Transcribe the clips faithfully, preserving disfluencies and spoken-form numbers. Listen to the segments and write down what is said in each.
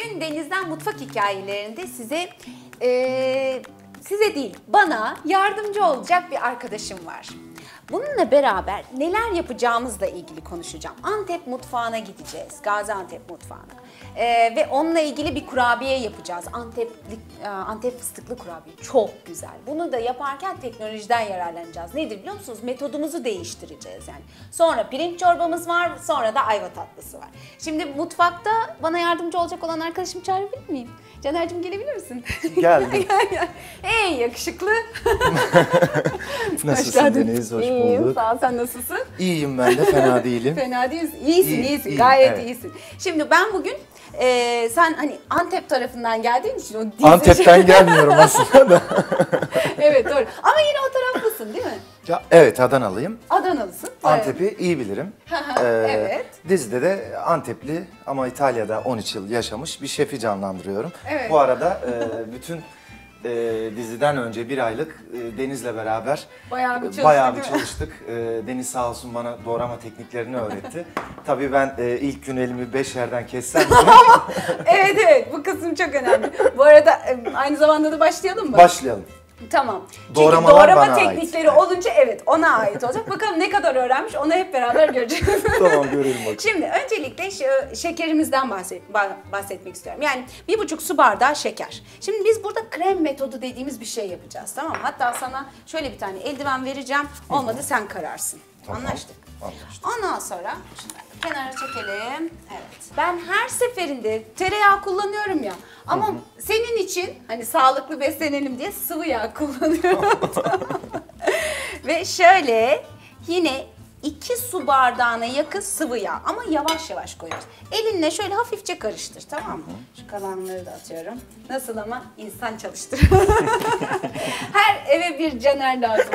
Bugün Deniz'den mutfak hikayelerinde size, e, size değil bana yardımcı olacak bir arkadaşım var. Bununla beraber neler yapacağımızla ilgili konuşacağım. Antep mutfağına gideceğiz, Gaziantep mutfağına. Ee, ve onunla ilgili bir kurabiye yapacağız. Antepli, Antep fıstıklı kurabiye. Çok güzel. Bunu da yaparken teknolojiden yararlanacağız. Nedir biliyor musunuz? Metodumuzu değiştireceğiz yani. Sonra pirinç çorbamız var, sonra da ayva tatlısı var. Şimdi mutfakta bana yardımcı olacak olan arkadaşımı çağırabilir miyim? Caner'cim gelebilir misin? Geldim. Hey yakışıklı. Nasılsın Deniz? Hoş İyiyim, bulduk. sağ ol. Sen nasılsın? İyiyim ben de, fena değilim. Fena değilsin. İyisin, İyi, iyisin. iyiyim, Gayet evet. iyisin. Şimdi ben bugün e, sen hani Antep tarafından geldiğin için o dizi... Antep'ten gelmiyorum aslında da. Evet doğru. Ama yine o taraflısın değil mi? Ya, evet, Adanalıyım. Adanalısın. Antep'i iyi bilirim. Ee, Evet. Dizide de Antepli ama İtalya'da on üç yıl yaşamış bir şefi canlandırıyorum. Evet. Bu arada e, bütün e, diziden önce bir aylık e, Deniz'le beraber Bayağı bir çalıştık, bayağı bir değil mi? çalıştık. E, Deniz sağ olsun bana doğrama tekniklerini öğretti. Tabii ben e, ilk gün elimi beş yerden kessem de Evet evet, bu kısım çok önemli. Bu arada e, aynı zamanda da başlayalım mı? başlayalım. Tamam. Çünkü Doğramalar doğrama bana teknikleri ait. olunca evet ona ait olacak. Bakalım ne kadar öğrenmiş, onu hep beraber göreceğiz. Tamam, görelim bakalım. Şimdi öncelikle şu şekerimizden bahset, bahsetmek istiyorum. Yani bir buçuk su bardağı şeker. Şimdi biz burada krem metodu dediğimiz bir şey yapacağız, tamam mı? Hatta sana şöyle bir tane eldiven vereceğim. Olmadı sen kararsın. Tamam. Anlaştık. Anlaştık. Ondan sonra şunları kenara çekelim. Evet. Ben her seferinde tereyağı kullanıyorum ya. Ama hı hı. senin için hani sağlıklı beslenelim diye sıvı yağ kullanıyorum. Ve şöyle yine iki su bardağına yakın sıvı yağ ama yavaş yavaş koyuyoruz. Elinle şöyle hafifçe karıştır, tamam mı? Şu kalanları da atıyorum. Nasıl ama insan çalıştır. Her eve bir Caner lazım.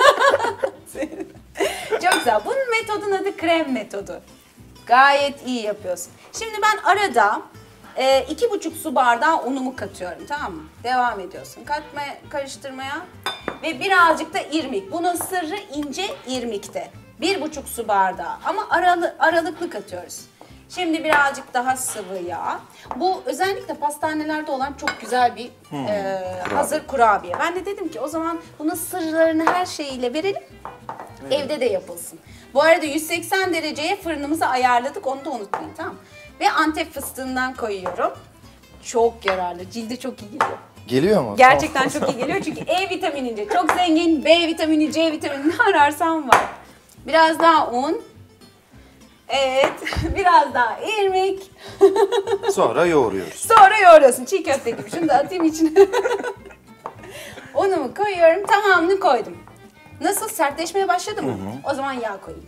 Çok güzel. Bunun metodun adı krem metodu. Gayet iyi yapıyorsun. Şimdi ben arada e, iki buçuk su bardağı unumu katıyorum, tamam mı? Devam ediyorsun. Katmaya, karıştırmaya ve birazcık da irmik. Bunun sırrı ince irmikte. Bir buçuk su bardağı ama aralı, aralıklı katıyoruz. Şimdi birazcık daha sıvı yağ. Bu özellikle pastanelerde olan çok güzel bir hmm, e, hazır kurabiye. Ben de dedim ki o zaman bunun sırlarını her şeyiyle verelim. Evet. Evde de yapılsın. Bu arada yüz seksen dereceye fırınımızı ayarladık. Onu da unutmayın, tamam mı? Ve Antep fıstığından koyuyorum. Çok yararlı. Cilde çok iyi geliyor. Geliyor mu? Gerçekten çok iyi geliyor çünkü E vitaminince çok zengin. B vitamini, C vitamini ne ararsan var. Biraz daha un. Evet. Biraz daha irmik. Sonra yoğuruyoruz. Sonra yoğuruyorsun. Çiğ köfte gibi. Şunu da atayım içine. Unumu koyuyorum. Tamamını koydum. Nasıl? Sertleşmeye başladı mı? Hı hı. O zaman yağ koyayım.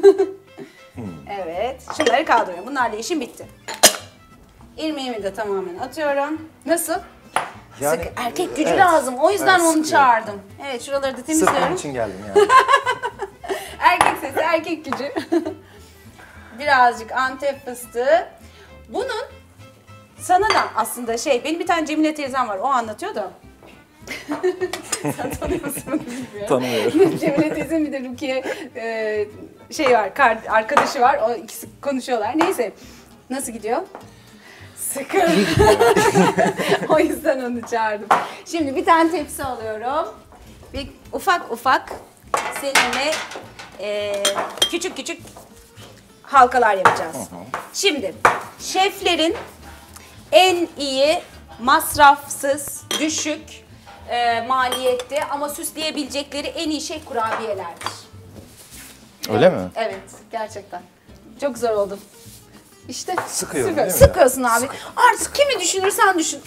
Evet. Şunları kaldırıyorum. Bunlarla işim bitti. İrmiğimi de tamamen atıyorum. Nasıl? Yani, Sık erkek gücü evet, lazım. O yüzden evet, onu sıkıyor. çağırdım. Evet, şuraları da temizliyorum. Sırf onun için geldim yani. Erkek sesi, erkek gücü. Birazcık Antep fıstığı. Bunun sana da aslında şey, benim bir tane Cemile teyzem var. O anlatıyor da. Sen tanıyor musun bunu bilmiyorum. Tanımıyorum. Cemile teyzem bir de Rukiye e, şey var, arkadaşı var. O ikisi konuşuyorlar. Neyse. Nasıl gidiyor? Sıkı. O yüzden onu çağırdım. Şimdi bir tane tepsi alıyorum. Bir ufak ufak seninle e, küçük küçük halkalar yapacağız. Hı hı. Şimdi şeflerin en iyi masrafsız, düşük e, maliyette ama süsleyebilecekleri en iyi şey kurabiyelerdir. Öyle evet, mi? Evet, gerçekten. Çok zor oldu. İşte sıkıyorum sıkı, değil mi? Sıkıyorsun abi. Sık. Artık kimi düşünürsen düşün.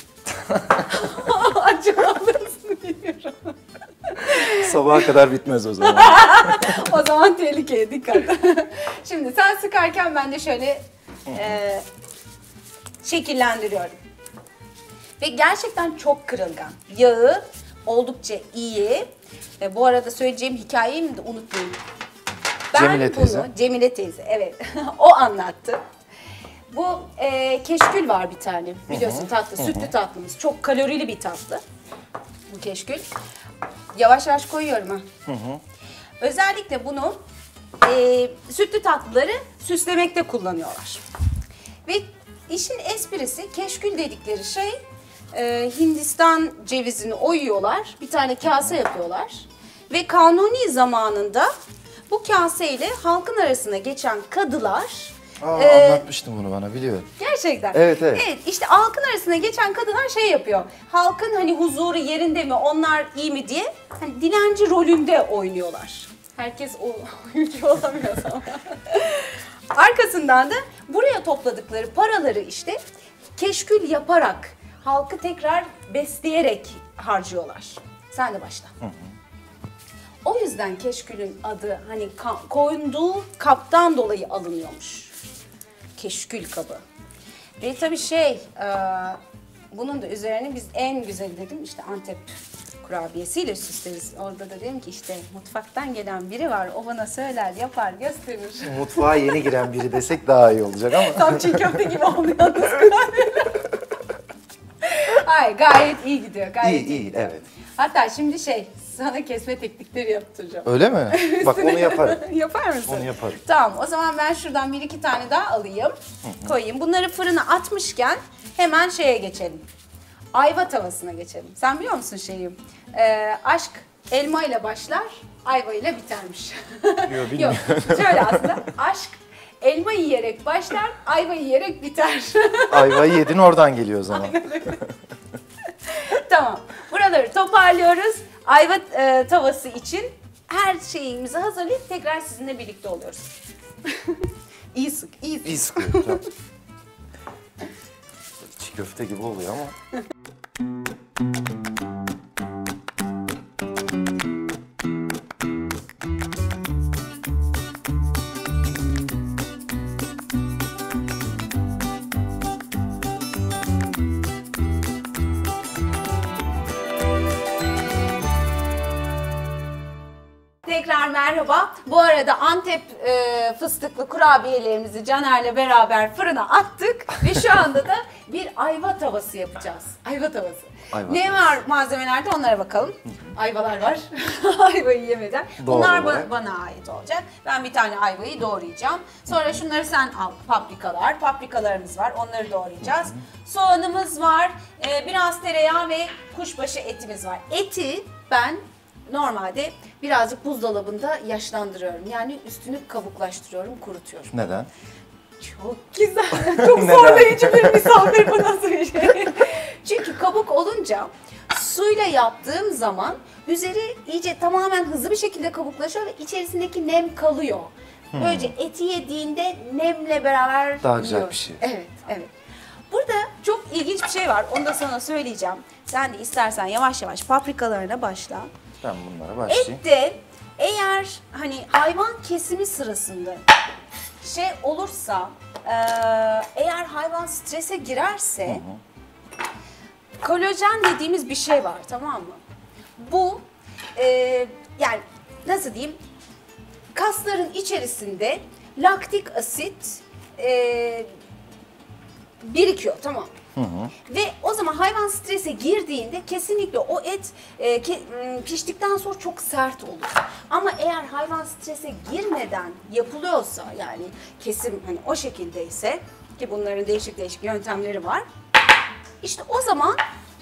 Acaba alırsın bilmiyorum. Sabaha kadar bitmez o zaman. O zaman tehlikeye dikkat. Şimdi sen sıkarken ben de şöyle e, şekillendiriyorum. Ve gerçekten çok kırılgan. Yağı oldukça iyi. Ve bu arada söyleyeceğim hikayeyi de unutmayın. Ben Cemile bunu, teyze. Cemile teyze, evet. O anlattı. Bu e, keşkül var bir tane. Biliyorsun hı hı. tatlı, sütlü hı hı. tatlımız. Çok kalorili bir tatlı. Bu keşkül. Yavaş yavaş koyuyorum ha. Hı hı. Özellikle bunu e, sütlü tatlıları süslemekte kullanıyorlar. Ve işin esprisi keşkül dedikleri şey e, Hindistan cevizini oyuyorlar. Bir tane kase yapıyorlar. Ve Kanuni zamanında bu kaseyle halkın arasına geçen kadılar... Aa, e, anlatmıştın bunu bana, biliyorum. Gerçekten. Evet, evet. Evet, işte halkın arasına geçen kadılar şey yapıyor. Halkın hani huzuru yerinde mi, onlar iyi mi diye hani dilenci rolünde oynuyorlar. Herkes o oyuncu olamıyor ama. Arkasından da buraya topladıkları paraları işte keşkül yaparak, halkı tekrar besleyerek harcıyorlar. Sen de başla. Hı hı. O yüzden keşkülün adı hani ka- koyduğu kaptan dolayı alınıyormuş. Keşkül kabı. Ve tabii şey, e, bunun da üzerine biz en güzeli dedim işte Antep kurabiyesiyle süsleriz. Orada da dedim ki işte mutfaktan gelen biri var, o bana söyler, yapar, gösterir. Mutfağa yeni giren biri desek daha iyi olacak ama. Tam çiğ köfte gibi oldu yalnız kurabiyeler. Hayır, gayet iyi gidiyor, gayet İyi, iyi, iyi, gidiyor. evet. Hatta şimdi şey, sana kesme teknikleri yaptıracağım. Öyle mi? Bak onu yaparım. Yapar mısın? Onu yaparım. Tamam, o zaman ben şuradan bir iki tane daha alayım, koyayım. Bunları fırına atmışken hemen şeye geçelim. Ayva tavasına geçelim. Sen biliyor musun şeyi? Ee, aşk elma ile başlar, ayva ile bitermiş. Yok, bilmiyorum. Yok, şöyle aslında. Aşk elma yiyerek başlar, ayva yiyerek biter. Ayvayı yedin, oradan geliyor o zaman. Tamam. Buraları toparlıyoruz. Ayva e, tavası için her şeyimizi hazırlayıp tekrar sizinle birlikte oluyoruz. İyi sık, iyi sık. İyi sıkıyor. Tamam. Çiğ köfte gibi oluyor ama. Tekrar merhaba. Bu arada Antep e, fıstıklı kurabiyelerimizi Caner'le beraber fırına attık ve şu anda da bir ayva tavası yapacağız. Ayva tavası. Ayva ne tavası. var malzemelerde onlara bakalım. Ayvalar var. Ayvayı yemeden. Doğal Bunlar ba- olarak. bana ait olacak. Ben bir tane ayvayı doğrayacağım. Sonra şunları sen al. Paprikalar. Paprikalarımız var. Onları doğrayacağız. Soğanımız var. E, biraz tereyağı ve kuşbaşı etimiz var. Eti ben normalde birazcık buzdolabında yaşlandırıyorum. Yani üstünü kabuklaştırıyorum, kurutuyorum. Neden? Çok güzel, çok zorlayıcı bir misafir, bu nasıl bir şey? Çünkü kabuk olunca suyla yaptığım zaman üzeri iyice tamamen hızlı bir şekilde kabuklaşıyor ve içerisindeki nem kalıyor. Böylece eti yediğinde nemle beraber Daha güzel yiyorsun. bir şey. Evet, evet. Burada çok ilginç bir şey var, onu da sana söyleyeceğim. Sen de istersen yavaş yavaş paprikalarına başla. Ben bunlara başlayayım. Et de eğer hani hayvan kesimi sırasında şey olursa, e, eğer hayvan strese girerse, hı hı, kolajen dediğimiz bir şey var, tamam mı? Bu e, yani nasıl diyeyim, kasların içerisinde laktik asit e, birikiyor, tamam. Hı hı. Ve o zaman hayvan strese girdiğinde kesinlikle o et e, ke, piştikten sonra çok sert olur. Ama eğer hayvan strese girmeden yapılıyorsa, yani kesim hani o şekildeyse, ki bunların değişik değişik yöntemleri var. İşte o zaman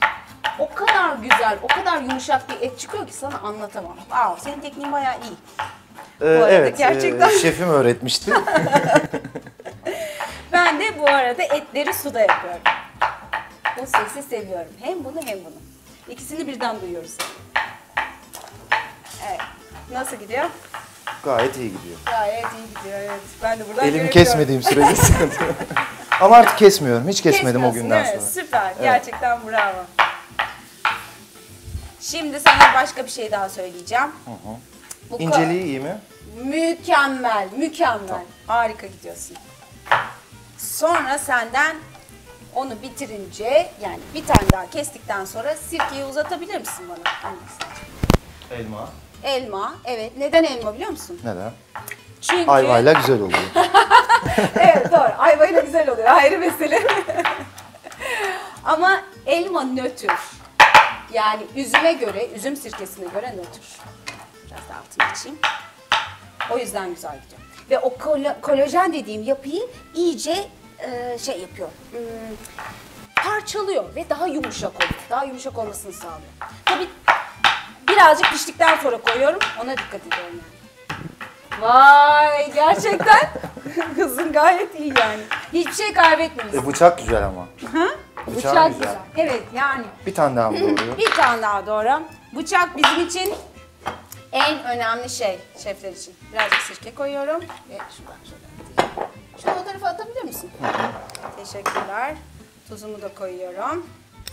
o kadar güzel, o kadar yumuşak bir et çıkıyor ki sana anlatamam. Wow, senin tekniğin bayağı iyi. Ee, arada evet, gerçekten. e, şefim öğretmişti. Ben de bu arada etleri suda yapıyorum. Bu sesi seviyorum. Hem bunu hem bunu. İkisini birden duyuyoruz. Evet. Nasıl gidiyor? Gayet iyi gidiyor. Gayet iyi gidiyor, evet. Ben de buradan Elimi görebiliyorum. kesmediğim sürece sıkıntı yok. Ama artık kesmiyorum. Hiç kesmedim o Kesmiyorsun, günden değil mi? sonra. Süper. Gerçekten bravo. Şimdi sana başka bir şey daha söyleyeceğim. Hı hı. Bu ka- İnceliği iyi mi? Mükemmel, mükemmel. Tamam. Harika gidiyorsun. Sonra senden onu bitirince, yani bir tane daha kestikten sonra sirkeyi uzatabilir misin bana? Hangisi? Elma. Elma, evet. Neden elma biliyor musun? Neden? Çünkü... Ayvayla güzel oluyor. Evet, doğru. Ayvayla güzel oluyor. Ayrı mesele. Ama elma nötr. Yani üzüme göre, üzüm sirkesine göre nötr. Biraz da altını açayım. O yüzden güzel gidiyor. Ve o kol- kolajen dediğim yapıyı iyice e, şey yapıyor. Hmm, parçalıyor ve daha yumuşak oluyor. Daha yumuşak olmasını sağlıyor. Tabii birazcık piştikten sonra koyuyorum. Ona dikkat ediyorum yani. Vay gerçekten kızın gayet iyi yani. Hiçbir şey kaybetmiyorsun. E, bıçak güzel ama. Ha? Bıçağı Bıçak güzel. güzel. Evet yani. Bir tane daha mı doğruyor? Bir tane daha doğru. Bıçak bizim için en önemli şey şefler için. Birazcık sirke koyuyorum ve şuradan şöyle atayım. Şunu o tarafa atabilir misin? Teşekkürler. Tuzumu da koyuyorum.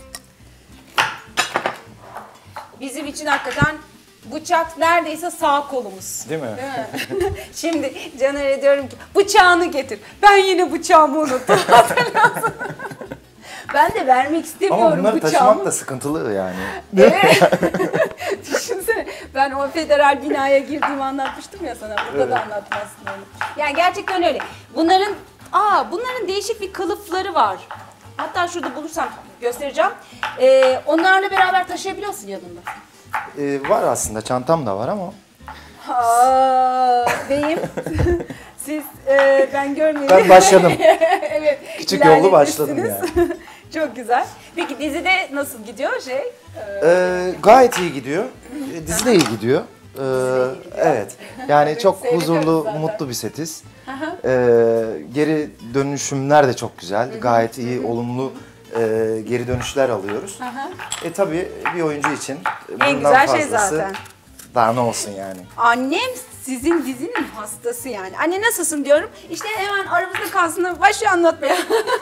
Bizim için hakikaten bıçak neredeyse sağ kolumuz. Değil mi? Değil mi? Şimdi Caner'e diyorum ki bıçağını getir. Ben yine bıçağımı unuttum. Hatırlasın. Ben de vermek istemiyorum Ama bunları bıçağımı. taşımak da sıkıntılı yani. Evet. Düşünsene ben o federal binaya girdiğimi anlatmıştım ya sana. Burada Evet. da anlatmazsın onu. Yani gerçekten öyle. Bunların aa bunların değişik bir kılıfları var. Hatta şurada bulursam göstereceğim. Ee, onlarla beraber taşıyabiliyorsun yanında. E, var aslında, çantam da var ama. Aa, beyim. Siz e, ben görmeyeyim. Ben başladım. Evet. Küçük yollu başladım ilerletmişsiniz. Çok güzel. Peki dizide nasıl gidiyor şey? Ee, E, gayet iyi gidiyor. E, dizi de iyi gidiyor. E, evet. Yani çok seyrediyoruz huzurlu, zaten. mutlu bir setiz. E, geri dönüşümler de çok güzel. Gayet iyi, olumlu e, geri dönüşler alıyoruz. E tabii bir oyuncu için bundan güzel şey fazlası zaten. daha ne olsun yani. Annem sizin dizinin hastası yani. Anne nasılsın diyorum. İşte hemen aramızda kalsın başlıyor anlatmaya.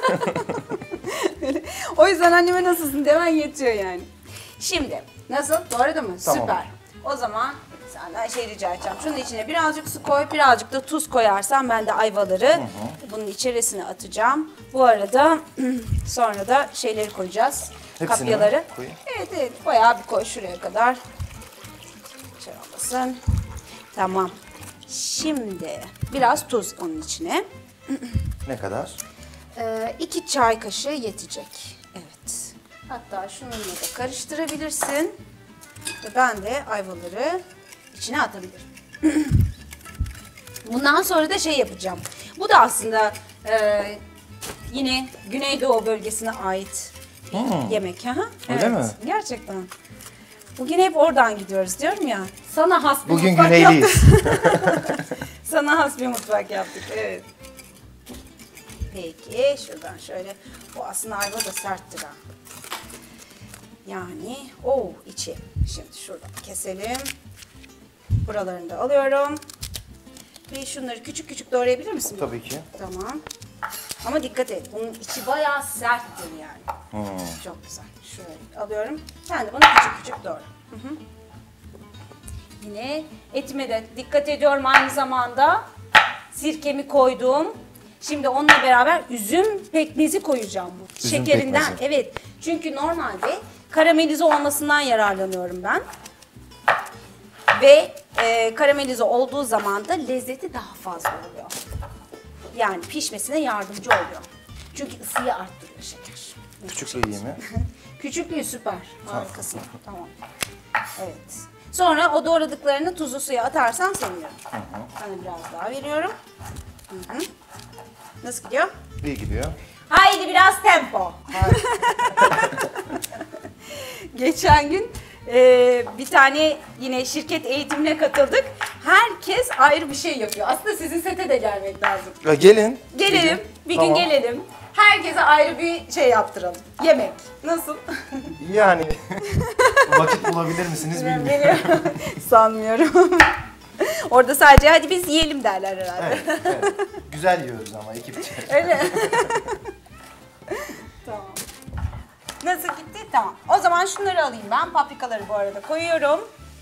O yüzden anneme nasılsın demen yetiyor yani. Şimdi nasıl? Doğru değil mi? Tamam. Süper. O zaman senden şey rica edeceğim. Şunun içine birazcık su koy, birazcık da tuz koyarsan ben de ayvaları bunun içerisine atacağım. Bu arada sonra da şeyleri koyacağız. Hepsini Kapyaları. mi koyayım? Evet evet bayağı bir koy şuraya kadar. Şey olmasın. Tamam. Şimdi biraz tuz onun içine. Ne kadar? Ee, iki çay kaşığı yetecek. Evet. Hatta şununla da karıştırabilirsin. Ve ben de ayvaları içine atabilirim. Bundan sonra da şey yapacağım. Bu da aslında e, yine Güneydoğu bölgesine ait bir Hmm. yemek. Aha. Öyle mi? Gerçekten. Bugün hep oradan gidiyoruz diyorum ya. Sana has bir Bugün mutfak güneyliyiz. yaptık. Sana has bir mutfak yaptık. Evet. Peki şuradan şöyle. Bu aslında ayva da serttir ha. Yani o içi. Şimdi şuradan keselim. Buralarını da alıyorum. Ve şunları küçük küçük doğrayabilir misin? Tabii ki. Tamam. Ama dikkat et. Bunun içi bayağı serttir yani. Hmm. Çok güzel. Şöyle alıyorum. Sen de bunu küçük küçük doğra. Hı hı. Yine etime de dikkat ediyorum aynı zamanda. Sirkemi koydum. Şimdi onunla beraber üzüm pekmezi koyacağım bu. Üzüm Şekerinden. pekmezi. Evet. Çünkü normalde karamelize olmasından yararlanıyorum ben. Ve e, karamelize olduğu zaman da lezzeti daha fazla oluyor. Yani pişmesine yardımcı oluyor. Çünkü ısıyı arttırıyor şeker. Küçüklüğü iyi mi? Küçüklüğü süper. Harikasın. Tamam. Evet. Sonra o doğradıklarını tuzlu suya atarsan sevinirim. Sana biraz daha veriyorum. Hı hı. Nasıl gidiyor? İyi gidiyor. Haydi biraz tempo. Geçen gün e, bir tane yine şirket eğitimine katıldık. Herkes ayrı bir şey yapıyor. Aslında sizin sete de gelmek lazım. Ya gelin. Gelelim, bir gün Tamam. gelelim. Herkese ayrı bir şey yaptıralım. Yemek. Nasıl? Yani vakit bulabilir misiniz bilmiyorum. Bilmiyorum. Sanmıyorum. Orada sadece hadi biz yiyelim derler herhalde. Evet, evet. Güzel yiyoruz ama ekipçe. Öyle. Tamam. Nasıl gitti? Tamam. O zaman şunları alayım ben. Paprikaları bu arada koyuyorum.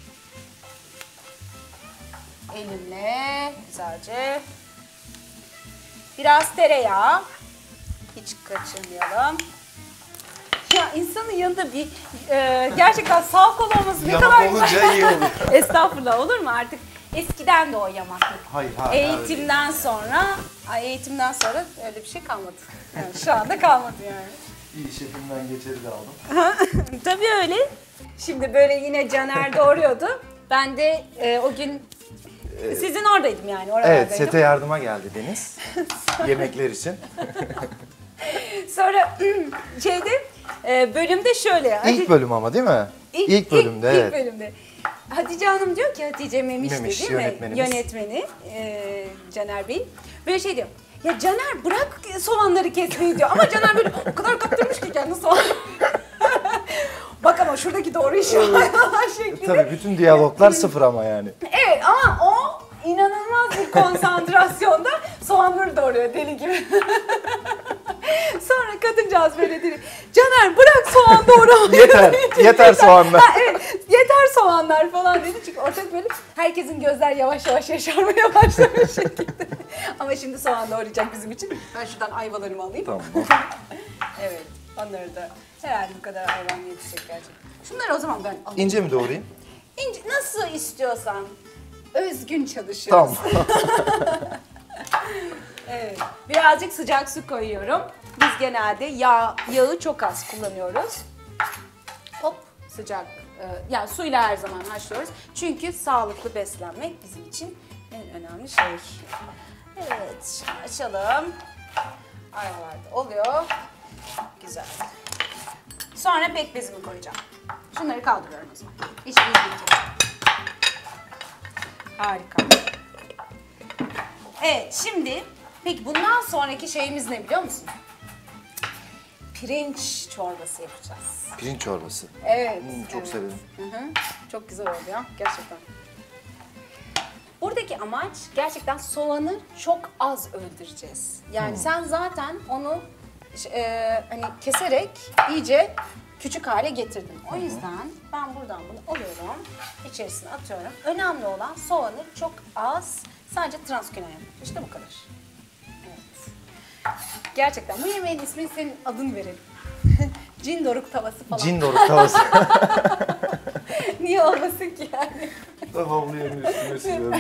Elimle güzelce. Biraz tereyağı. Hiç kaçırmayalım. Ya insanın yanında bir e, gerçekten sağ kol olması ne Yamak kadar güzel. olunca iyi olur. Estağfurullah olur mu artık? Eskiden de o yamaklık. Hayır, hayır. Eğitimden sonra, ay eğitimden sonra öyle bir şey kalmadı. Yani şu anda kalmadı yani. İyi şefimden geçeri de aldım. Tabii öyle. Şimdi böyle yine Caner doğruyordu. Ben de e, o gün Sizin oradaydım yani, oralardaydım. Evet, sete yardıma geldi Deniz. Yemekler için. Sonra şeyde e, bölümde şöyle. İlk bölüm ama değil mi? İlk, ilk bölümde ilk, evet. İlk bölümde. Hatice Hanım diyor ki, Hatice Memiş'ti Memiş, değil mi? yönetmenimiz. Yönetmeni e, Caner Bey. Böyle şey diyor. Ya Caner bırak soğanları kesmeyi diyor. Ama Caner böyle o kadar kaptırmış ki kendi soğan. Bak ama şuradaki doğru iş şeklinde. Tabii bütün diyaloglar sıfır ama yani. Evet ama o inanılmaz bir konsantrasyonda soğanları doğruyor deli gibi. Sonra kadıncağız böyle dedi. Caner bırak soğan doğramayı. Yeter, yeter soğanlar. Ha, evet, yeter soğanlar falan dedi. Çünkü ortak böyle herkesin gözler yavaş yavaş yaşarmaya başlamış şekilde. Ama şimdi soğan doğrayacak bizim için. Ben şuradan ayvalarımı alayım. Tamam. Evet, onları da herhalde bu kadar hayvan yetişecek gerçekten. Şunları o zaman ben alayım. İnce mi doğrayayım? İnce, nasıl istiyorsan. Özgün çalışıyoruz. Tamam. Evet. Birazcık sıcak su koyuyorum. Biz genelde yağ, yağı çok az kullanıyoruz. Hop sıcak. e, Yani suyla her zaman haşlıyoruz. Çünkü sağlıklı beslenmek bizim için en önemli şey. Evet, şimdi açalım. Aralarda oluyor. Güzel. Sonra pekmezimi koyacağım. Şunları kaldırıyorum o zaman. İşimiz bitti. Harika. Evet, şimdi peki bundan sonraki şeyimiz ne biliyor musun? Pirinç çorbası yapacağız. Pirinç çorbası. Evet. Hmm, çok evet. severim. Hı hı. Çok güzel oluyor gerçekten. Buradaki amaç gerçekten soğanı çok az öldüreceğiz. Yani Hmm. sen zaten onu e, hani keserek iyice küçük hale getirdin. O yüzden ben buradan bunu alıyorum, içerisine atıyorum. Önemli olan soğanı çok az, sadece transküner yapmak. İşte bu kadar. Evet. Gerçekten bu yemeğin ismini senin adını verelim. Cin doruk tavası falan. Cin doruk tavası. Niye olmasın ki yani? Havluyanın üstüne sürüyorum.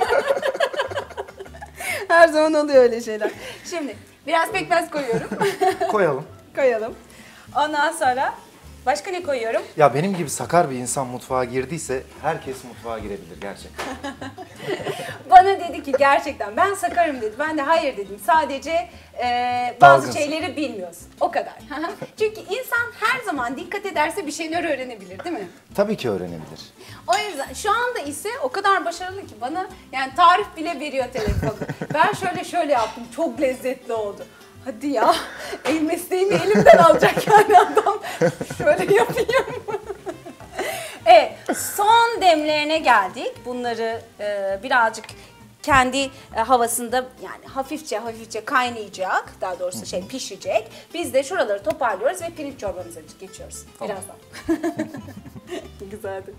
Her zaman oluyor öyle şeyler. Şimdi biraz pekmez koyuyorum. Koyalım. Koyalım. Ondan sonra başka ne koyuyorum? Ya benim gibi sakar bir insan mutfağa girdiyse herkes mutfağa girebilir gerçekten. Bana dedi ki gerçekten ben sakarım dedi. Ben de hayır dedim. Sadece e, bazı Dalgınsın. şeyleri bilmiyorsun. O kadar. Çünkü insan her zaman dikkat ederse bir şeyler öğrenebilir değil mi? Tabii ki öğrenebilir. O yüzden şu anda ise o kadar başarılı ki bana yani tarif bile veriyor telefonu. Ben şöyle şöyle yaptım. Çok lezzetli oldu. Hadi ya. El mesleğimi elimden alacak yani adam. Şöyle yapayım. Evet, son demlerine geldik. Bunları e, birazcık kendi e, havasında yani hafifçe hafifçe kaynayacak. Daha doğrusu şey pişecek. Biz de şuraları toparlıyoruz ve pirinç çorbamıza geçiyoruz. Tamam. Birazdan. Güzeldi.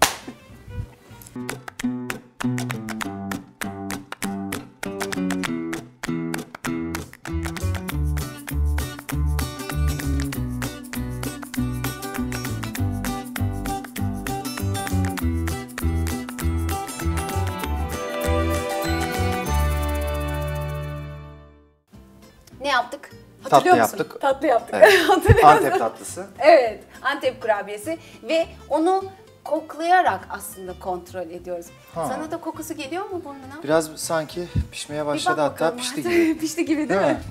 Ne yaptık? Hatırlıyor Tatlı musun? yaptık. Tatlı yaptık. Evet. Hatırlıyor Antep musun? tatlısı. Evet, Antep kurabiyesi ve onu koklayarak aslında kontrol ediyoruz. Ha. Sana da kokusu geliyor mu burnuna? Biraz sanki pişmeye Bir bak başladı, hatta bakalım. pişti gibi. Pişti gibi değil, Değil mi? mi?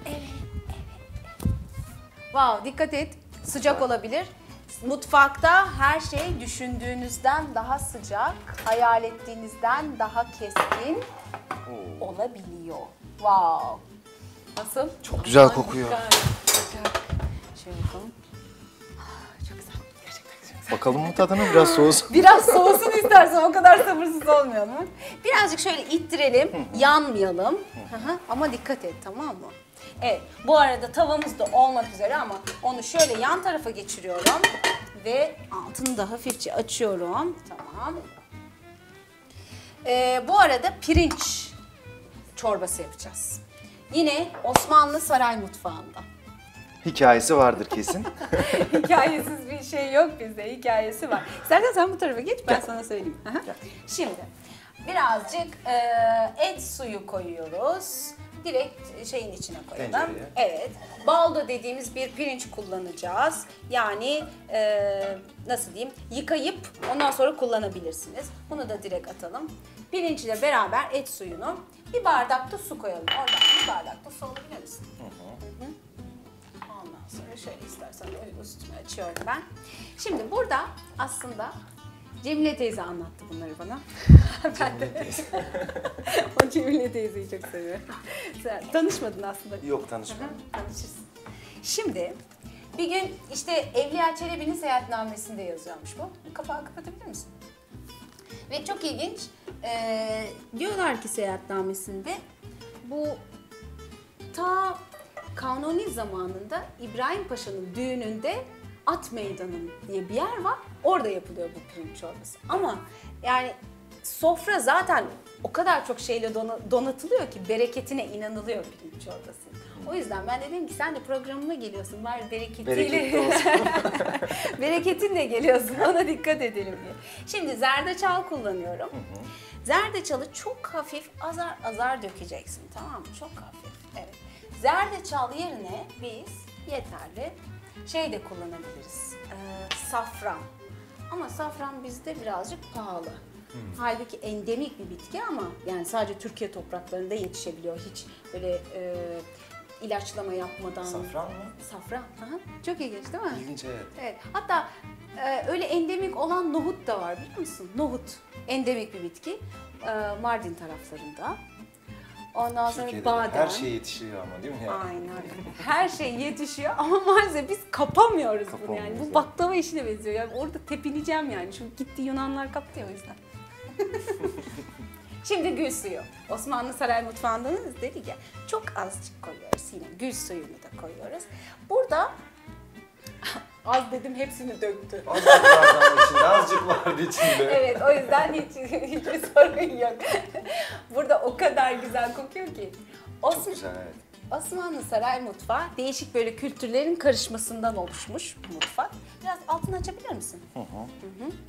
Wow, dikkat et. Sıcak olabilir. Mutfakta her şey düşündüğünüzden daha sıcak, hayal ettiğinizden daha keskin olabiliyor. Wow. Nasıl? Çok güzel kokuyor. Harika. Sıcak. Şöyle bakalım. Ah, çok güzel. Gerçekten çok güzel. Bakalım mı tadına, biraz soğusun. Biraz soğusun istersen, o kadar sabırsız olmayalım. Birazcık şöyle ittirelim, yanmayalım. Hı hı. Ama dikkat et, tamam mı? Evet, bu arada tavamız da olmak üzere ama onu şöyle yan tarafa geçiriyorum ve altını da hafifçe açıyorum. Tamam. Ee, bu arada pirinç çorbası yapacağız. Yine Osmanlı saray mutfağında. Hikayesi vardır kesin. Hikayesiz bir şey yok bizde, hikayesi var. İstersen sen bu tarafa geç, ben Gel. sana söyleyeyim. Aha. Gel. Şimdi birazcık e, et suyu koyuyoruz. Direkt şeyin içine koyalım. Tencereye. Evet. Baldo dediğimiz bir pirinç kullanacağız. Yani e, nasıl diyeyim, yıkayıp ondan sonra kullanabilirsiniz. Bunu da direkt atalım. Pirinçle beraber et suyunu, bir bardak da su koyalım. Oradan bir bardak da su alabilir misin? Hı hı. Ondan sonra şöyle istersen öyle üstüme açıyorum ben. Şimdi burada aslında Cemile teyze anlattı bunları bana. Ben de o Cemile teyzeyi çok seviyorum. Sen tanışmadın aslında. Yok, tanışmadım. Tanışırız. Şimdi bir gün işte Evliya Çelebi'nin seyahatnamesinde yazıyormuş bu. Kapağı kapatabilir misin? Ve çok ilginç. Ee, diyorlar ki seyahatnamesinde bu ta Kanuni zamanında İbrahim Paşa'nın düğününde At Meydanı diye bir yer var. Orada yapılıyor bu pirinç çorbası. Ama yani sofra zaten o kadar çok şeyle donatılıyor ki bereketine inanılıyor pirinç çorbası. O yüzden ben dedim ki sen de programıma geliyorsun, bari bereketiyle, bereketinle geliyorsun, ona dikkat edelim diye. Şimdi zerdeçal kullanıyorum. Hı hı. Zerdeçalı çok hafif azar azar dökeceksin, tamam mı? Çok hafif, evet. Zerdeçal yerine biz yeterli şey de kullanabiliriz, ee, safran. Ama safran bizde birazcık pahalı. Hmm. Halbuki endemik bir bitki ama yani sadece Türkiye topraklarında yetişebiliyor. Hiç böyle e, ilaçlama yapmadan. Safran mı? Safran. Aha. Çok ilginç değil mi? İlginç, evet. Evet. Hatta e, öyle endemik olan nohut da var, biliyor musun? Nohut. Endemik bir bitki. E, Mardin taraflarında. Ondan sonra Türkiye'de badem. her şey yetişiyor ama değil mi? Yani? Aynen. Her şey yetişiyor ama maalesef biz kapamıyoruz bunu yani. Bu baklava işine benziyor. Yani orada tepineceğim yani. Çünkü gitti Yunanlar kaptı ya, o yüzden. Şimdi gül suyu. Osmanlı saray mutfağındanız dedik ya. Çok azıcık koyuyoruz yine. Gül suyunu da koyuyoruz. Burada az dedim, hepsini döktü. Azıcık vardı ama içinde, azıcık vardı içinde. Evet, o yüzden hiç hiçbir sorun yok. Burada o kadar güzel kokuyor ki. Osman, Çok güzel, evet. Osmanlı saray mutfağı değişik böyle kültürlerin karışmasından oluşmuş mutfak. Biraz altını açabilir misin? Hı hı. Hı hı.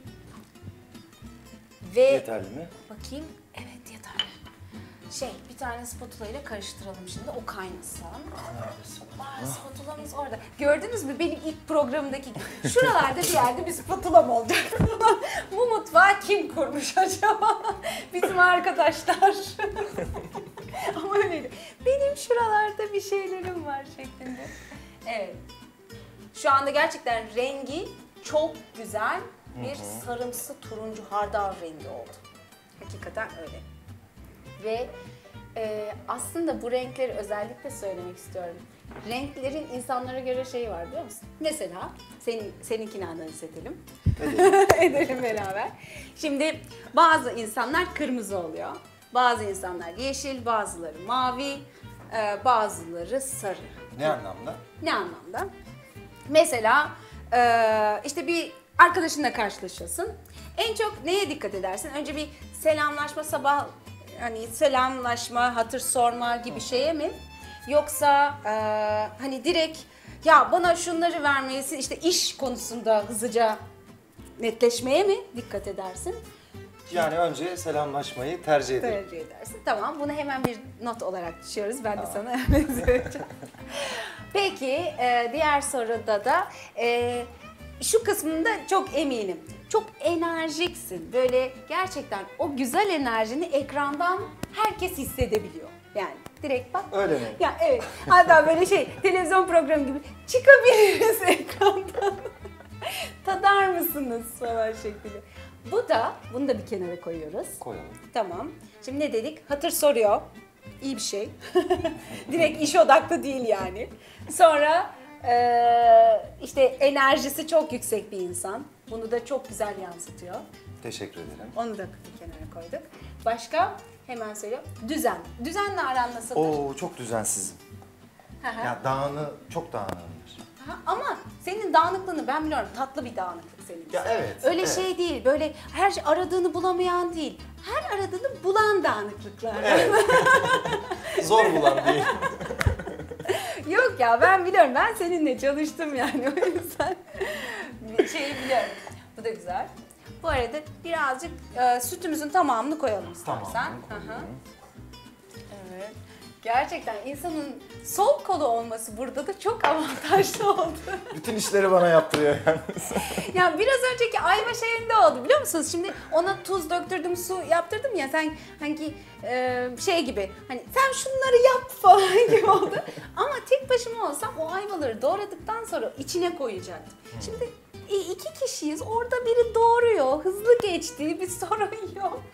Ve Yeterli mi? bakayım, evet yeterli. Şey, bir tane spatula ile karıştıralım şimdi, o kaynasın. Var, spatulamız orada. Gördünüz mü benim ilk programdaki gibi? Şuralarda bir yerde bir spatulam olacak. Bu mutfağı kim kurmuş acaba? Bizim arkadaşlar. Ama öyle. Benim şuralarda bir şeylerim var şeklinde. Evet. Şu anda gerçekten rengi çok güzel bir sarımsı turuncu hardal rengi oldu. Hakikaten öyle. Ve e, aslında bu renkleri özellikle söylemek istiyorum. Renklerin insanlara göre şeyi var, biliyor musun? Mesela senin, seninkini analiz edelim. Edelim. Edelim beraber. Şimdi bazı insanlar kırmızı oluyor. Bazı insanlar yeşil, bazıları mavi, e, bazıları sarı. Ne anlamda? Ne anlamda? Mesela e, işte bir arkadaşınla karşılaşıyorsun. En çok neye dikkat edersin? Önce bir selamlaşma, sabah hani selamlaşma, hatır sorma gibi şeye mi? Yoksa e, hani direkt ya bana şunları vermelisin, işte iş konusunda hızlıca netleşmeye mi dikkat edersin? Yani önce selamlaşmayı tercih ederim. Tercih edersin. Tamam, bunu hemen bir not olarak düşüyoruz. Ben de sana hemen söyleyeceğim. Peki, e, diğer soruda da e, şu kısmında çok eminim. Çok enerjiksin. Böyle gerçekten o güzel enerjini ekrandan herkes hissedebiliyor. Yani direkt bak. Öyle mi? Ya evet. Hatta böyle şey, televizyon programı gibi çıkabiliriz ekrandan. Tadar mısınız falan şeklinde. Bu da, bunu da bir kenara koyuyoruz. Koyalım. Tamam. Şimdi ne dedik? Hatır soruyor. İyi bir şey. Direkt iş odaklı değil yani. Sonra e, işte enerjisi çok yüksek bir insan. Bunu da çok güzel yansıtıyor. Teşekkür ederim. Onu da bir kenara koyduk. Başka? Hemen söylüyorum. Düzen. Düzenle aran nasıldır? Oo, çok düzensizim. Ya dağını, çok dağınığımdır. Aha, ama senin dağınıklığını ben biliyorum. Tatlı bir dağınıklık senin. Ya evet. Öyle evet. şey değil. Böyle her şey aradığını bulamayan değil. Her aradığını bulan dağınıklıklar. Evet. Zor bulan değil. Yok ya, ben biliyorum. Ben seninle çalıştım yani, o yüzden şeyi biliyorum. Bu da güzel. Bu arada birazcık e, sütümüzün tamamını koyalım istersen. Tamamını koyuyorum. Evet. Gerçekten insanın sol kolu olması burada da çok avantajlı oldu. Bütün işleri bana yaptırıyor yalnız. Ya biraz önceki ayva şeyinde oldu biliyor musunuz? Şimdi ona tuz döktürdüm, su yaptırdım ya sen hangi e, şey gibi hani sen şunları yap falan gibi oldu. Ama tek başıma olsam o ayvaları doğradıktan sonra içine koyacaktım. Şimdi i- iki kişiyiz orada biri doğruyor, hızlı geçti bir sorun yok.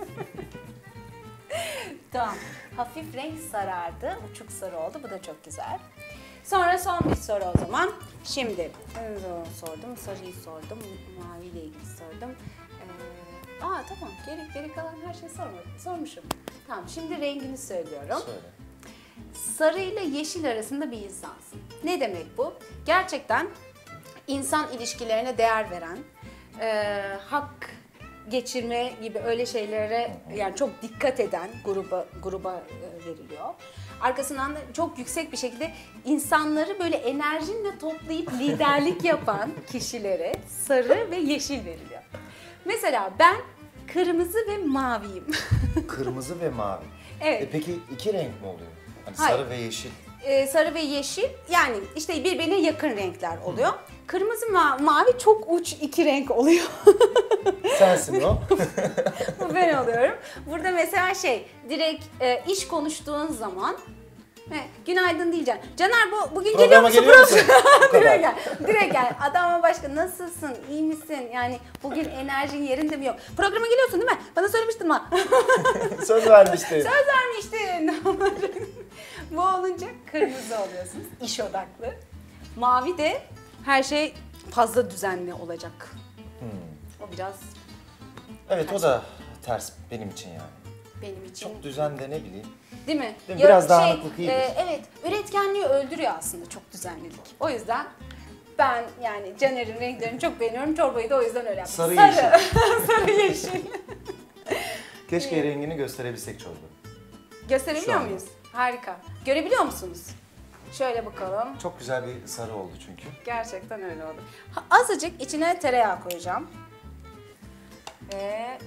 Tamam. Hafif renk sarardı. Uçuk sarı oldu. Bu da çok güzel. Sonra son bir soru o zaman. Şimdi bunu sordum, sarıyı sordum, maviyle ilgili sordum. Ee, aa tamam, geri, geri kalan her şeyi sormadım. Sormuşum. Tamam, şimdi rengini söylüyorum. Söyle. Sarı ile yeşil arasında bir insansın. Ne demek bu? Gerçekten insan ilişkilerine değer veren, e, hak geçirme gibi öyle şeylere yani çok dikkat eden gruba gruba e, veriliyor. Arkasından da çok yüksek bir şekilde insanları böyle enerjinle toplayıp liderlik yapan kişilere sarı ve yeşil veriliyor. Mesela ben kırmızı ve maviyim. Kırmızı ve mavi. Evet. E peki iki renk mi oluyor? Hani Hayır. sarı ve yeşil. Ee, sarı ve yeşil yani işte birbirine yakın renkler oluyor. Kırmızı ma- mavi çok uç iki renk oluyor. Sensin o. Bu ben oluyorum. Burada mesela şey direkt e, iş konuştuğun zaman he, günaydın diyeceksin. Caner bu bugün geliyor Programa musun? geliyor musun? Bu kadar. Direkt gel. Direkt gel. Adama başka nasılsın? İyi misin? Yani bugün enerjin yerinde mi yok? Programa geliyorsun değil mi? Bana söylemiştin mi? Söz vermişti. Söz vermiştin. Bu olunca kırmızı oluyorsunuz. İş odaklı. Mavi de her şey fazla düzenli olacak. Hmm. O biraz Evet o da ters benim için yani. benim için. Çok düzen de ne bileyim. Değil mi? Değil mi? Biraz Yok, dağınıklık iyidir. e, evet, üretkenliği öldürüyor aslında çok düzenlilik. O yüzden ben yani Caner'in renklerini çok beğeniyorum. Çorbayı da o yüzden öyle yaptım. Sarı Sarı, yeşil. Sarı yeşil. Keşke rengini gösterebilsek çorba. Gösterebiliyor Şu an. muyuz? Harika. Görebiliyor musunuz? Şöyle bakalım. Çok güzel bir sarı oldu çünkü. Gerçekten öyle oldu. Ha, azıcık içine tereyağı koyacağım. Ve evet.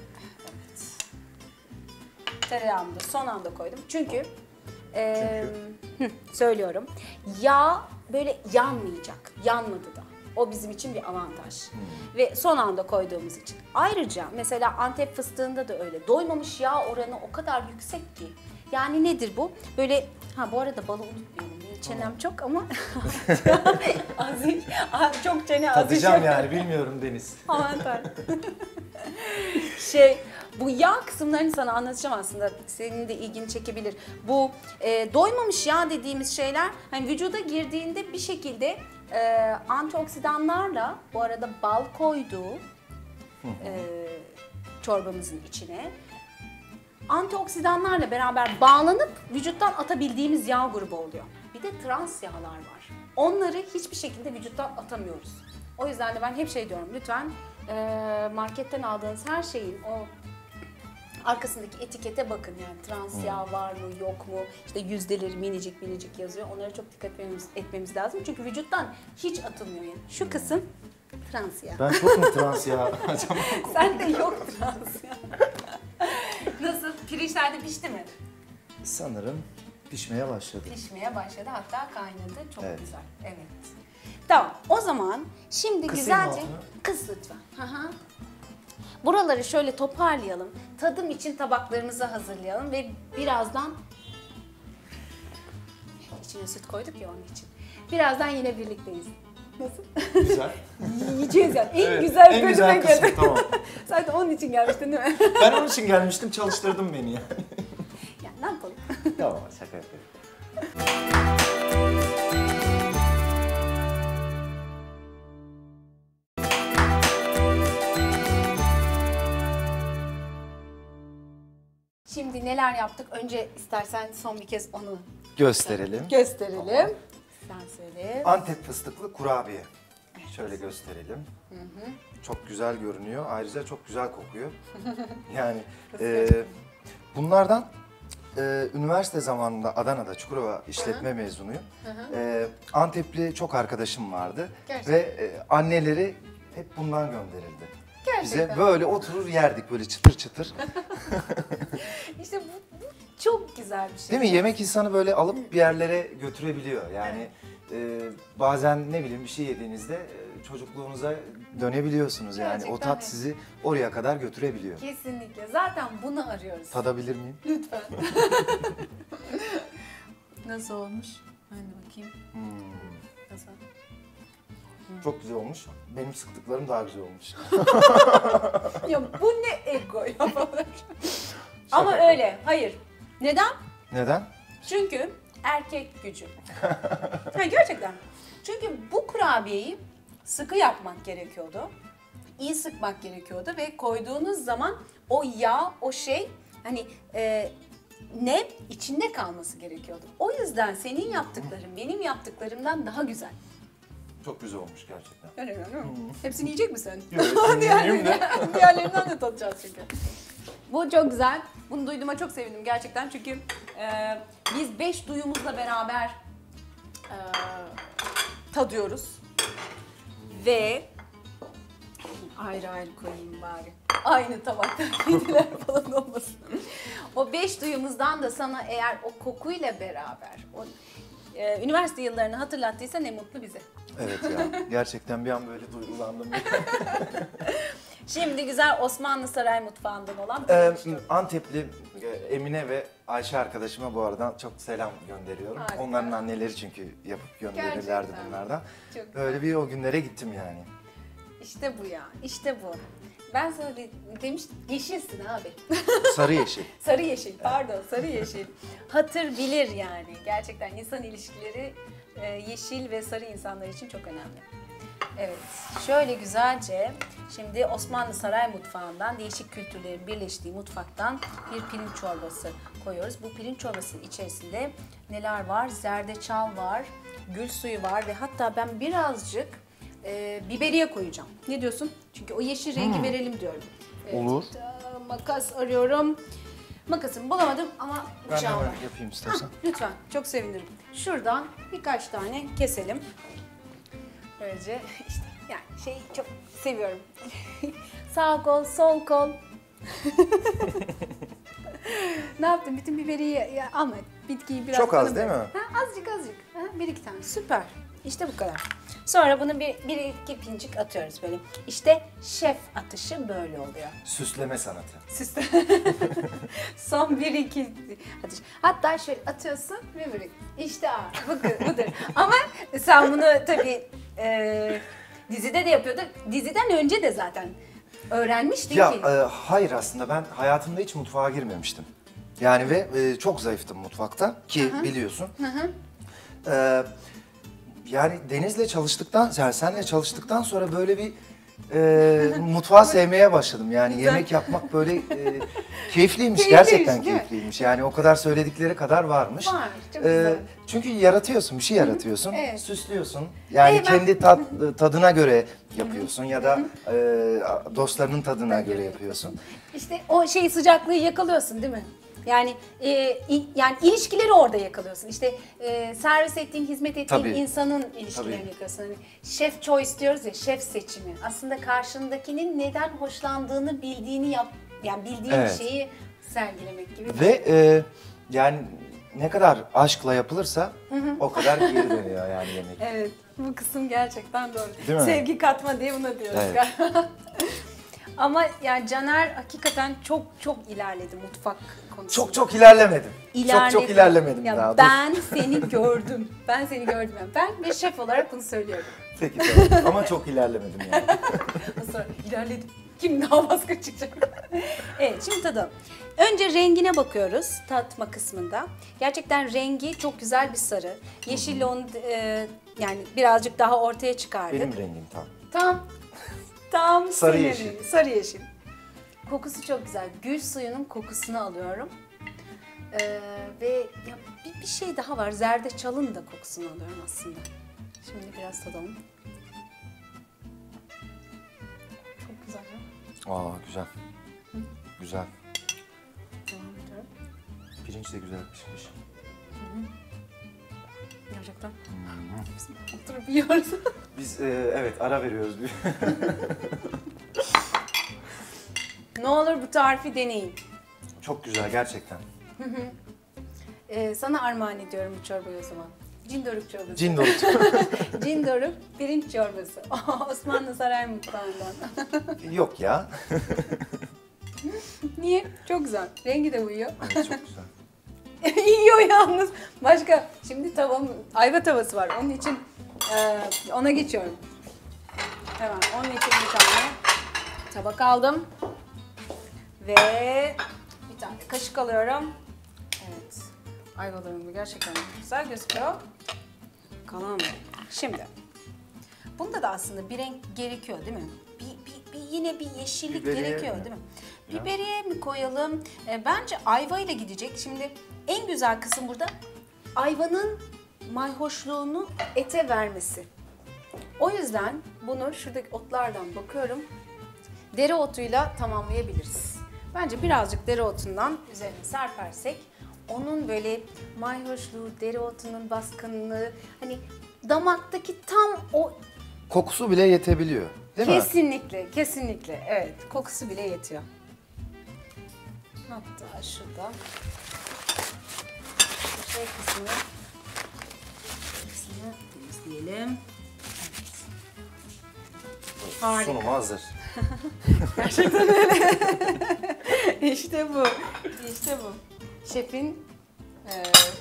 Tereyağımı da son anda koydum. Çünkü, e, hı, söylüyorum. Yağ böyle yanmayacak. Yanmadı da. O bizim için bir avantaj. Hmm. Ve son anda koyduğumuz için. Ayrıca mesela Antep fıstığında da öyle. Doymamış yağ oranı o kadar yüksek ki. Yani nedir bu? Böyle ha bu arada balı unutmayalım. Benim çenem çok ama az çok çene az. Tadacağım yani bilmiyorum Deniz. Aman tanrım. Şey, bu yağ kısımlarını sana anlatacağım aslında. Senin de ilgini çekebilir. Bu e, doymamış yağ dediğimiz şeyler hani vücuda girdiğinde bir şekilde e, antioksidanlarla bu arada bal koyduğu e, çorbamızın içine antioksidanlarla beraber bağlanıp vücuttan atabildiğimiz yağ grubu oluyor. Bir de trans yağlar var. Onları hiçbir şekilde vücuttan atamıyoruz. O yüzden de ben hep şey diyorum, lütfen e, marketten aldığınız her şeyin o arkasındaki etikete bakın yani trans yağ var mı yok mu, işte yüzdeleri minicik minicik yazıyor. Onlara çok dikkat etmemiz, etmemiz lazım çünkü vücuttan hiç atılmıyor yani. Şu kısım trans yağ. Ben çok mu trans ya acaba? Sen de yok trans yağ. Nasıl? Pirinçler de pişti mi? Sanırım pişmeye başladı. Pişmeye başladı hatta kaynadı. Çok Evet. güzel. Evet. Tamam o zaman şimdi Kısayım güzelce... altını. Kıs lütfen. Hı hı. Buraları şöyle toparlayalım. Tadım için tabaklarımızı hazırlayalım ve birazdan... İçine süt koyduk ya onun için. Birazdan yine birlikteyiz. Nasıl? Güzel. Yiyeceğiz yani. En Evet, güzel en bölüme güzel kısmı, geldi. tamam. Zaten onun için gelmiştin değil mi? Ben onun için gelmiştim, çalıştırdın beni yani. Ya ne yapalım? Tamam, şaka yapıyorum. Şimdi neler yaptık? Önce istersen son bir kez onu Gösterelim. gösterelim. Sen söyle. Antep fıstıklı kurabiye. Şöyle gösterelim. Çok güzel görünüyor. Ayrıca çok güzel kokuyor. Yani e, bunlardan e, üniversite zamanında Adana'da Çukurova işletme mezunuyum. E, Antepli çok arkadaşım vardı. Gerçekten. Ve e, anneleri hep bundan gönderildi. Gerçekten. Bize böyle oturur yerdik böyle çıtır çıtır. İşte bu, bu Çok güzel bir şey. Değil mi? Yemek insanı böyle alıp bir yerlere götürebiliyor. Yani e, bazen ne bileyim bir şey yediğinizde e, çocukluğunuza dönebiliyorsunuz. Yani Gerçekten o tat öyle. sizi oraya kadar götürebiliyor. Kesinlikle. Zaten bunu arıyoruz. Tadabilir miyim? Lütfen. Nasıl olmuş? Ben de bakayım. Hmm, Nasıl? çok güzel olmuş. Benim sıktıklarım daha güzel olmuş. Ya bu ne ego ya falan. Ama öyle. Hayır. Neden? Neden? Çünkü erkek gücü. Ha, gerçekten. Çünkü bu kurabiyeyi sıkı yapmak gerekiyordu. İyi sıkmak gerekiyordu ve koyduğunuz zaman o yağ, o şey hani e, nem içinde kalması gerekiyordu. O yüzden senin yaptıkların benim yaptıklarımdan daha güzel. Çok güzel olmuş gerçekten. Öyle mi? Hepsini yiyecek misin? Yok, hepsini yiyeyim de. Diğerlerinden de tadacağız çünkü. Bu çok güzel. Bunu duyduğuma çok sevindim gerçekten çünkü e, biz beş duyumuzla beraber e, tadıyoruz ve ayrı ayrı koyayım bari. Aynı tabakta kediler falan olmasın. O beş duyumuzdan da sana eğer o kokuyla beraber o e, üniversite yıllarını hatırlattıysa ne mutlu bize. Evet ya. Gerçekten bir an böyle duygulandım. Şimdi güzel Osmanlı Saray mutfağından olan Ee, Antepli e, Emine ve Ayşe arkadaşıma bu arada çok selam gönderiyorum. Harika. Onların anneleri çünkü yapıp gönderirlerdi Gerçekten. bunlardan. Çok Böyle bir o günlere gittim yani. İşte bu ya, işte bu. Ben sana de, demiş yeşilsin abi. Sarı yeşil. Sarı yeşil, pardon sarı yeşil. Hatır bilir yani. Gerçekten insan ilişkileri e, yeşil ve sarı insanlar için çok önemli. Evet, şöyle güzelce şimdi Osmanlı Saray Mutfağı'ndan değişik kültürlerin birleştiği mutfaktan bir pirinç çorbası koyuyoruz. Bu pirinç çorbasının içerisinde neler var? Zerdeçal var, gül suyu var ve hatta ben birazcık e, biberiye koyacağım. Ne diyorsun? Çünkü o yeşil rengi verelim diyorum. Evet, Olur. ta- makas arıyorum. Makasımı bulamadım ama Ben bıçağım var. hemen yapayım istersen. Lütfen, çok sevinirim. Şuradan birkaç tane keselim. Böylece işte yani şeyi çok seviyorum. Sağ kol, sol kol. Ne yaptın? Bütün biberiyi ya, ama bitkiyi biraz... Çok az tanım- değil mi? Ha, azıcık azıcık. Ha, bir iki tane. Süper. İşte bu kadar. Sonra bunu bir, bir iki pincik atıyoruz böyle. İşte şef atışı böyle oluyor. Süsleme sanatı. Süsle. Son bir iki atış. Hatta şöyle atıyorsun ve böyle işte aa, bu- budur. Ama sen bunu tabii e, dizide de yapıyordun. Diziden önce de zaten öğrenmiştin Ya ki. e, hayır aslında ben hayatımda hiç mutfağa girmemiştim. Yani ve e, çok zayıftım mutfakta ki biliyorsun. E, yani Deniz'le çalıştıktan, yani senle çalıştıktan sonra böyle bir e, mutfağı sevmeye başladım. Yani Güzel. yemek yapmak böyle e, keyifliymiş, Keyifliymiş, gerçekten değil mi? keyifliymiş. Yani o kadar söyledikleri kadar varmış. Var, çok E, güzel. çünkü yaratıyorsun, bir şey yaratıyorsun, Evet. süslüyorsun. Yani Ee, ben- kendi tat, tadına göre yapıyorsun ya da e, dostlarının tadına göre yapıyorsun. İşte o şeyi sıcaklığı yakalıyorsun değil mi? Yani e, i- yani ilişkileri orada yakalıyorsun. İşte e, servis ettiğin, hizmet ettiğin Tabii. insanın ilişkilerini Tabii. yakalıyorsun. Hani chef choice diyoruz ya, şef seçimi. Aslında karşındakinin neden hoşlandığını bildiğini yap, yani bildiğin Evet. şeyi sergilemek gibi. Ve e, yani ne kadar aşkla yapılırsa o kadar geri dönüyor yani yemek. Evet, bu kısım gerçekten doğru. Değil mi? Sevgi katma diye buna diyoruz Evet. galiba. Ama yani Caner hakikaten çok çok ilerledi mutfak konusunda. Çok çok ilerlemedim. İlerledi. Çok çok ilerlemedim Ya daha. Dur. ben seni gördüm. Ben seni gördüm. Yani. Ben bir şef olarak bunu söylüyorum. Peki tamam. Ama çok ilerlemedim yani. Ondan sonra ilerledim. Kim daha baskın çıkacak? Evet, şimdi tadalım. Önce rengine bakıyoruz tatma kısmında. Gerçekten rengi çok güzel bir sarı. Yeşille onu e, yani birazcık daha ortaya çıkardık. Benim rengim tam. Tam tam Sarı senin yeşil. rengi, sarı yeşil. Kokusu çok güzel. Gül suyunun kokusunu alıyorum. Ee, ve ya bir, bir şey daha var. Zerdeçalın da kokusunu alıyorum aslında. Şimdi biraz tadalım. Çok güzel ya. Aa güzel. Güzel. Devam ediyorum. Pirinç de güzel pişmiş. Gerçekten. Biz oturup yiyoruz. Biz e, evet ara veriyoruz. Ne olur bu tarifi deneyin. Çok güzel gerçekten. Ee, sana armağan ediyorum bu çorbayı o zaman. Cindoruk çorbası. Cindoruk. Cindoruk pirinç çorbası. Osmanlı Saray Mutfağı'ndan. Yok ya. Niye? Çok güzel. Rengi de uyuyor. Evet, çok güzel. Yiyor yalnız. Başka, şimdi tavam, ayva tavası var. Onun için e, ona geçiyorum. Hemen onun için bir tane tabak aldım. Ve bir tane kaşık alıyorum. Evet. Ayvalarım da gerçekten güzel gözüküyor. Bakalım. Şimdi. Bunda da aslında bir renk gerekiyor değil mi? Bir, bir, bir yine bir yeşillik Biberiye gerekiyor mi? değil mi? Ya. Biberiye mi koyalım? E, bence ayva ile gidecek. Şimdi en güzel kısım burada ayvanın mayhoşluğunu ete vermesi. O yüzden bunu şuradaki otlardan bakıyorum. Dereotuyla tamamlayabiliriz. Bence birazcık dereotundan üzerine serpersek onun böyle mayhoşluğu, dereotunun baskınlığı, hani damaktaki tam o Kokusu bile yetebiliyor. Değil mi? kesinlikle, kesinlikle. Evet, kokusu bile yetiyor. Hatta şurada şu şey kısmını kısmını temizleyelim. Evet. Harika. Sunum hazır. İşte bu. İşte bu. Şefin e,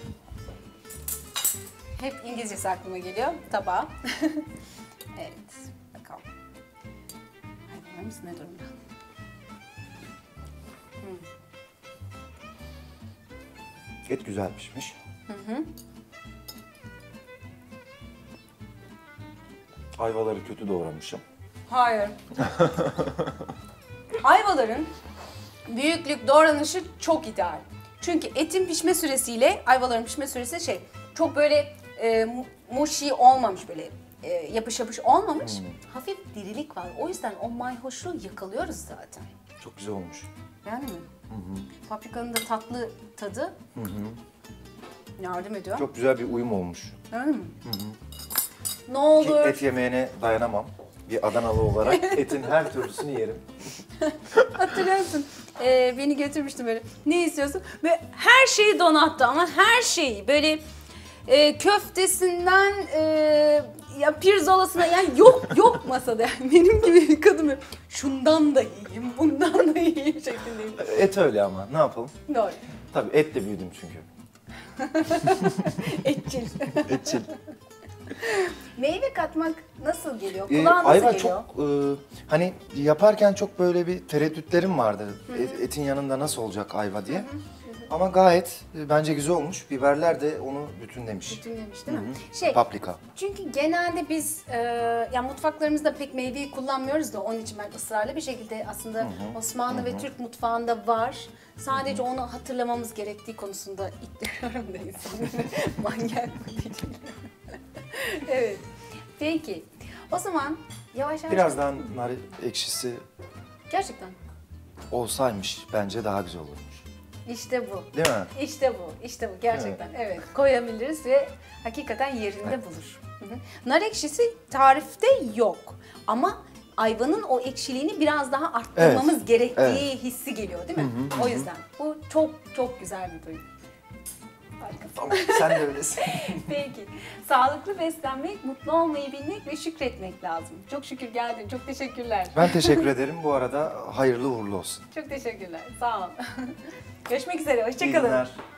hep İngilizcesi aklıma geliyor. Tabağı. Evet. Bakalım. Hayvanlarımız ne durumda? Et güzel pişmiş. Ayvaları kötü doğramışım. Hayır. Ayvaların büyüklük doğranışı çok ideal. Çünkü etin pişme süresiyle ayvaların pişme süresi şey çok böyle e, mu- mushy olmamış, böyle e, yapış yapış olmamış. Hafif dirilik var. O yüzden o mayhoşluğu yakalıyoruz zaten. Çok güzel olmuş. Yani mi? Paprikanın da tatlı tadı yardım ediyor. Çok güzel bir uyum olmuş. Yani mi? Ne Ki olur. et yemeğine dayanamam. Bir Adanalı olarak etin her türlüsünü yerim. Hatırlıyorsun. Ee, beni götürmüştü böyle. Ne istiyorsun? Ve her şeyi donattı ama her şeyi. Böyle e, köftesinden e, ya pirzolasına, yani yok yok masada. Yani benim gibi bir kadın böyle, şundan da yiyeyim, bundan da yiyeyim şeklindeyim. Et öyle ama ne yapalım? Doğru. Tabii etle büyüdüm çünkü. Etçil. Etçil. Meyve katmak nasıl geliyor? Ee, Kulağa nasıl ayva geliyor? çok e, hani yaparken çok böyle bir tereddütlerim vardı. Et- etin yanında nasıl olacak ayva diye. Ama gayet e, bence güzel olmuş. Biberler de onu bütünlemiş. Bütünlemiş değil mi? Hı. Şey, Paprika. çünkü genelde biz e, yani mutfaklarımızda pek meyveyi kullanmıyoruz da onun için ben ısrarlı bir şekilde aslında Osmanlı ve Türk mutfağında var. Sadece onu hatırlamamız gerektiği konusunda ittiriyorum da insanları manyak mı diyeceğim. Evet. Peki. O zaman yavaş yavaş... Birazdan nar ekşisi Gerçekten. olsaymış bence daha güzel olurmuş. İşte bu. Değil mi? İşte bu, işte bu gerçekten. Evet, koyabiliriz ve hakikaten yerinde bulur. Hı hı. Nar ekşisi tarifte yok ama ayvanın o ekşiliğini biraz daha arttırmamız Evet, gerektiği evet. hissi geliyor değil mi? O yüzden bu çok çok güzel bir duygu. Harikasın. Tamam, sen de öylesin. Peki. Sağlıklı beslenmek, mutlu olmayı bilmek ve şükretmek lazım. Çok şükür geldin. Çok teşekkürler. Ben teşekkür ederim. Bu arada hayırlı uğurlu olsun. Çok teşekkürler. Sağ ol. Görüşmek üzere. İyi Hoşça kalın. günler.